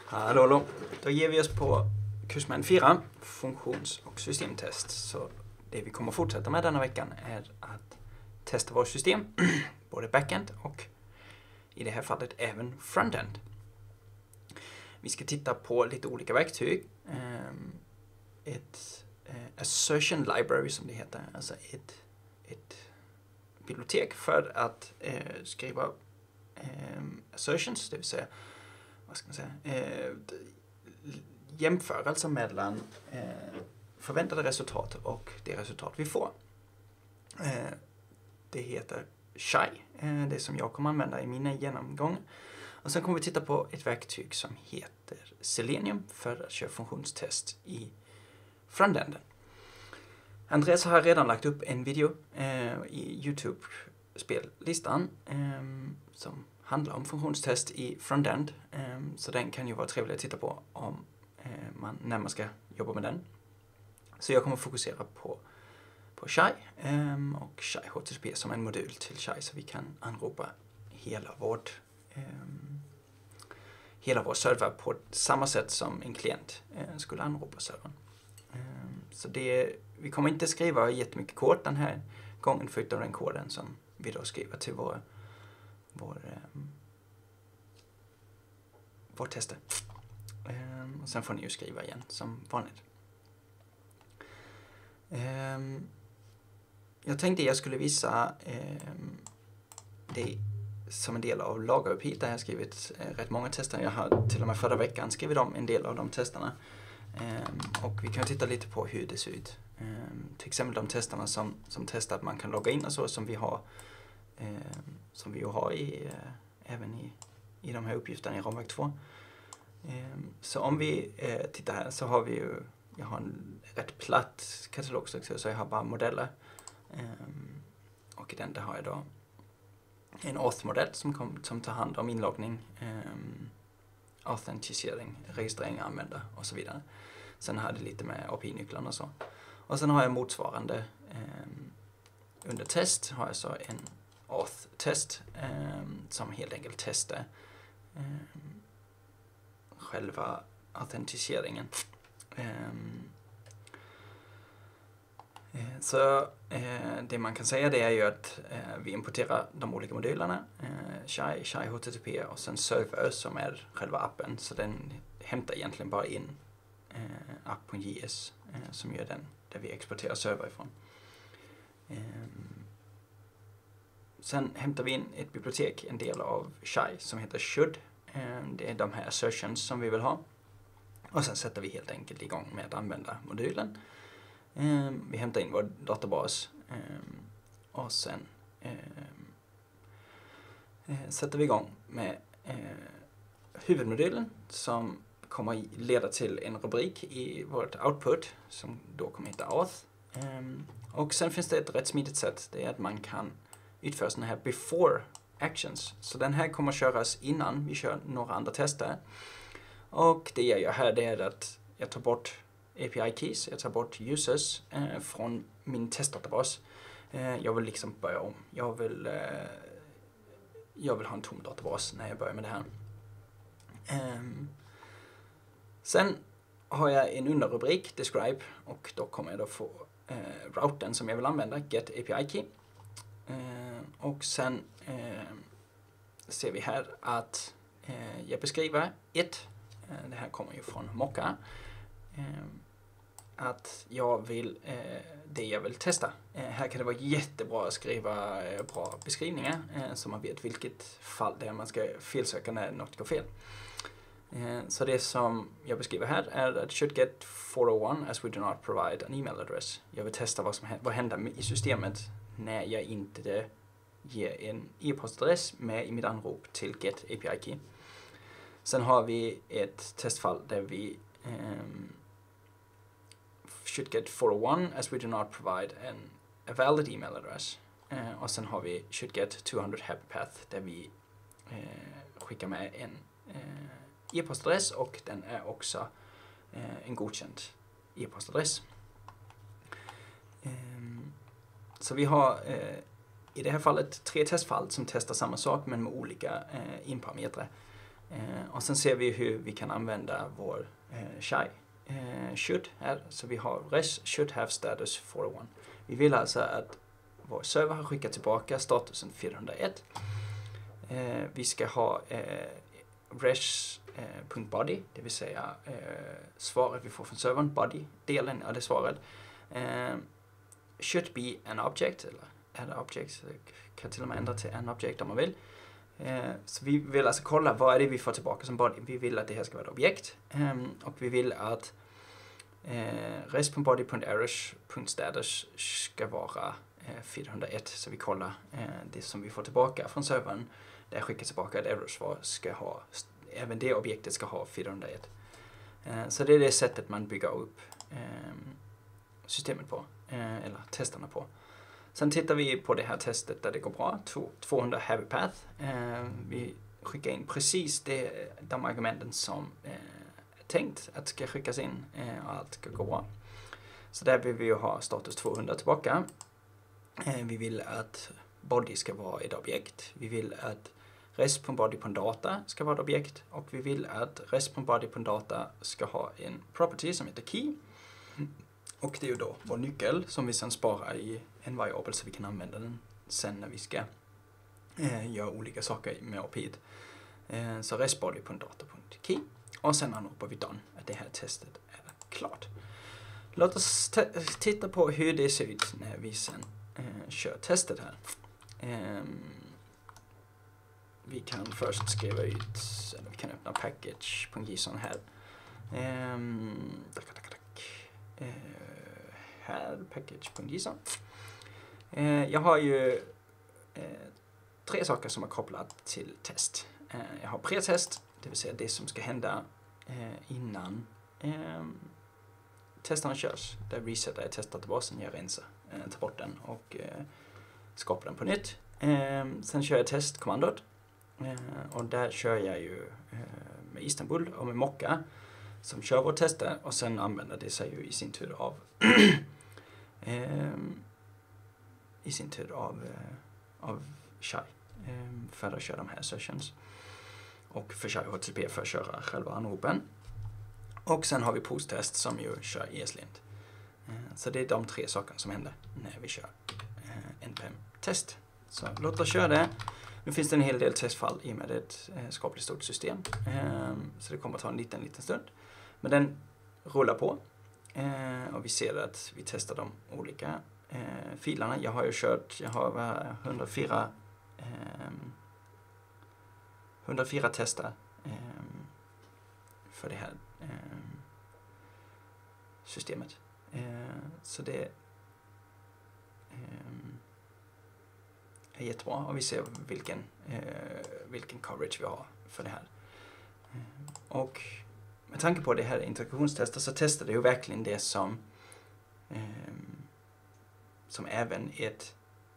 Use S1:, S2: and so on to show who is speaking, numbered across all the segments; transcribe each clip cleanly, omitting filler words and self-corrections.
S1: Hallå, hallå. Då ger vi oss på kursmän 4, funktions- och systemtest. Så det vi kommer att fortsätta med denna veckan är att testa vårt system, både backend och i det här fallet även frontend. Vi ska titta på lite olika verktyg. Ett assertion library som det heter, alltså ett bibliotek för att skriva assertions, det vill säga vad ska man säga, jämförelser mellan förväntade resultat och det resultat vi får. Det heter Shy, det som jag kommer använda i mina genomgångar. Och sen kommer vi titta på ett verktyg som heter Selenium för att köra funktionstest i frontenden. Andreas har redan lagt upp en video i YouTube-spellistan som handlar om funktionstest i frontend. Så den kan ju vara trevlig att titta på om när man ska jobba med den. Så jag kommer fokusera på Shy och Shy HTTP som en modul till Shy, så vi kan anropa hela vår server på samma sätt som en klient skulle anropa servern. Så vi kommer inte skriva jättemycket kod den här gången, förutom den koden som vi då skriver till vår tester. Och sen får ni ju skriva igen som vanligt. Jag tänkte jag skulle visa det som en del av LagerUpHeat där jag har skrivit rätt många tester. Jag har till och med förra veckan skrivit om en del av de testerna. Och vi kan titta lite på hur det ser ut. Till exempel de testerna som testar att man kan logga in och så, som vi har även i de här uppgifterna i ramverk 2. Så om vi tittar här så har vi ju, jag har en rätt platt katalogstruktur, så jag har bara modeller. Och i den där har jag då en auth-modell som tar hand om inloggning, autentisering, registrering av användare och så vidare. Sen har det lite med API-nycklarna och så. Och sen har jag motsvarande under test har jag så en auth-test som helt enkelt testar själva autentiseringen. Så det man kan säga det är ju att vi importerar de olika modulerna, Shy HTTP och sen Server som är själva appen, så den hämtar egentligen bara in app.js som gör den där vi exporterar server ifrån. Sen hämtar vi in ett bibliotek, en del av Shy som heter should. Det är de här assertions som vi vill ha. Och sen sätter vi helt enkelt igång med att använda modulen. Vi hämtar in vår databas och sen sätter vi igång med huvudmodulen som kommer leda till en rubrik i vårt output som då kommer heta auth. Och sen finns det ett rätt smidigt sätt, det är att man kan utföra sådana här before actions. Så den här kommer köras innan vi kör några andra tester. Och det jag gör här, det är att jag tar bort API keys, jag tar bort users från min testdatabas. Jag vill liksom börja om. Jag vill ha en tom databas när jag börjar med det här. Sen har jag en underrubrik, describe, och då kommer jag då få routen som jag vill använda, get API key. Och sen ser vi här att jag beskriver det här kommer ju från Mocka, att jag vill det jag vill testa. Här kan det vara jättebra att skriva bra beskrivningar så man vet vilket fall det är man ska felsöka när något går fel. Så det som jag beskriver här är att should get 401 as we do not provide an email address. Jag vill testa vad händer i systemet när jag inte ger en e-postadress med i mitt anrop till get API key. Sen har vi ett testfall där vi should get 401 as we do not provide a valid email address. Och sen har vi should get 200 happy path där vi skickar med en e-postadress och den är också en godkänd e-postadress. Så vi har i det här fallet 3 testfall som testar samma sak men med olika inparametrar. Och sen ser vi hur vi kan använda vår shy should här. Så vi har res should have status 401. Vi vill alltså att vår server har skickat tillbaka statusen 401. Vi ska ha res.body, det vill säga svaret vi får från servern, body-delen av det svaret. Should be an object, eller add object, kan till och med ändra till an object om man vill. Så vi vill alltså kolla vad är det vi får tillbaka som body. Vi vill att det här ska vara ett objekt. Och vi vill att res.body.errors.status ska vara 401. Så vi kollar det som vi får tillbaka från servern. Där skickas tillbaka ett error-svar ska ha, även det objektet ska ha 401. Så det är det sättet man bygger upp systemet på, eller testerna på. Sen tittar vi på det här testet där det går bra, 200 heavy path. Vi skickar in precis de argumenten som är tänkt att ska skickas in och allt ska gå bra. Så där vill vi ju ha status 200 tillbaka. Vi vill att body ska vara ett objekt. Vi vill att res.body.data ska vara ett objekt. Och vi vill att res.body.data ska ha en property som heter key. Och det är ju då vår nyckel som vi sen sparar i en variabel så vi kan använda den sen när vi ska göra olika saker med API. Så res.body.data.key. Och sen anropar vi done, att det här testet är klart. Låt oss titta på hur det ser ut när vi sen kör testet här. Vi kan först skriva ut, eller vi kan öppna package.json här. Här, package.json. Jag har ju 3 saker som är kopplat till test. Jag har pretest, det vill säga det som ska hända innan testerna körs. Där resetar jag testdatabasen, jag rensar, tar bort den och skapar den på nytt. Sen kör jag testkommandot och där kör jag ju med Istanbul och med Mocka som kör vårt tester och sen använder det sig ju i sin tur av Shy för att köra de här sessions och för Shy HTTP för att köra själva anropen. Och sen har vi posttest som ju kör ESLint. Så det är de 3 sakerna som händer när vi kör npm-test. Så låt oss köra det. Nu finns det en hel del testfall i och med ett skapligt stort system. Så det kommer att ta en liten stund. Men den rullar på. Och vi ser att vi testar de olika filerna. Jag har 104 tester för det här systemet. Så det är jättebra och vi ser vilken coverage vi har för det här. Och med tanke på det här integrationstestet så testar det ju verkligen det som även ett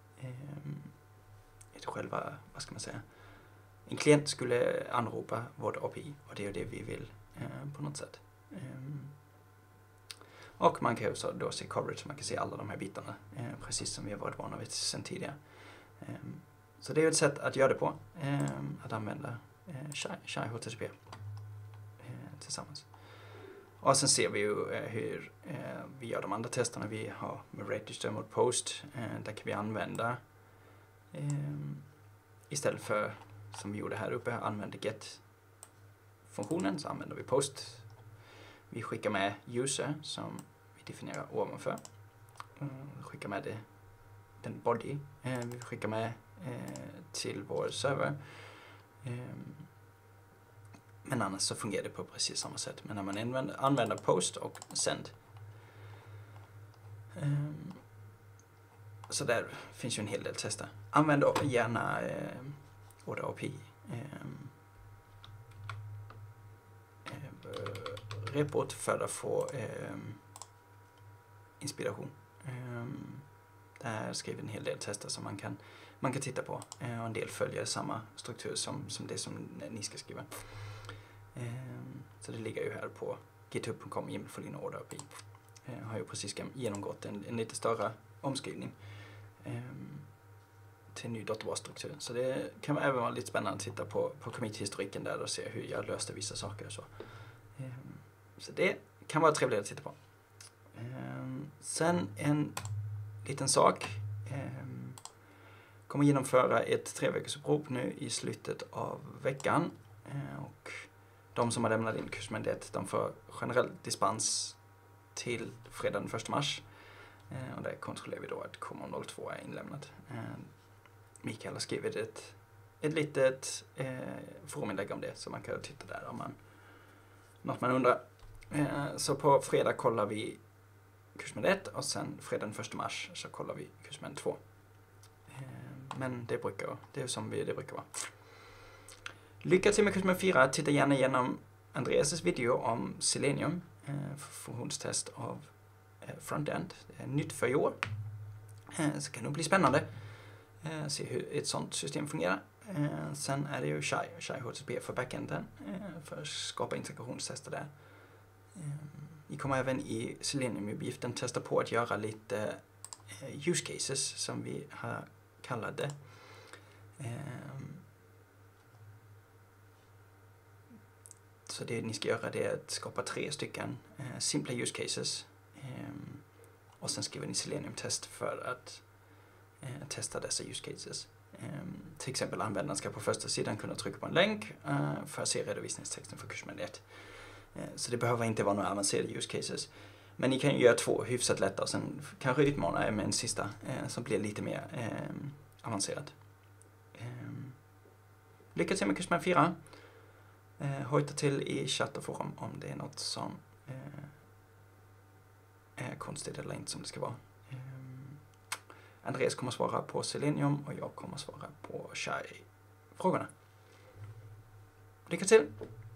S1: själva, vad ska man säga, en klient skulle anropa vårt API och det är det vi vill på något sätt. Och man kan ju då se coverage, man kan se alla de här bitarna precis som vi har varit vana vid sedan tidigare. Så det är ett sätt att göra det på, att använda Shy HTTP tillsammans. Och sen ser vi ju hur vi gör de andra testerna. Vi har med register mot post, där kan vi använda istället för som vi gjorde här uppe, använder get-funktionen, så använder vi post. Vi skickar med user som vi definierar ovanför. Skickar med den body. Vi skickar med till vår server. Men annars så fungerar det på precis samma sätt. Men när man använder post och send. Så där finns ju en hel del tester. Använd gärna våra API. Report för att få inspiration. Där skriver en hel del tester som man kan titta på. Och en del följer samma struktur som det som ni ska skriva. Så det ligger ju här på github.com/order API. Har ju precis genomgått en lite större omskrivning till ny databasstruktur. Så det kan även vara lite spännande att titta på commit-historiken där och se hur jag löste vissa saker. Så det kan vara trevligt att titta på. Sen en liten sak. Kommer genomföra ett 3-veckorsupprop nu i slutet av veckan. Och de som har lämnat in kursmyndighet, de får generell dispens till fredag den 1 mars. Och där kontrollerar vi då att KM02 är inlämnat. Mikael har skrivit ett litet foruminlägg om det, så man kan titta där om något man undrar. Så på fredag kollar vi kursmyndighet och sen fredag den 1 mars så kollar vi kursmyndighet 2. Men det är som det brukar vara. Lycka till med kursmyndighet 4. Titta gärna igenom Andreas' video om Selenium. Funktionstest av frontend. Det är nytt för i år. Så kan det bli spännande. Se hur ett sånt system fungerar. Sen är det ju Shai HTTP för backenden. För att skapa integrationstester där. Vi kommer även i Selenium-uppgiften testa på att göra lite use cases som vi har kallat det. Så det ni ska göra det är att skapa 3 stycken simpla use cases. Och sen skriver ni Selenium-test för att testa dessa use cases. Till exempel användaren ska på första sidan kunna trycka på en länk för att se redovisningstexten för kursmyndighet. Så det behöver inte vara några avancerade use cases. Men ni kan ju göra 2 hyfsat lätta och sen kanske utmana er med en sista som blir lite mer avancerad. Lycka till med kursmyndighet 4. Hojta till i chatt och forum om det är något som är konstigt eller inte som det ska vara. Andreas kommer svara på Selenium och jag kommer svara på Shai-frågorna. Lycka till!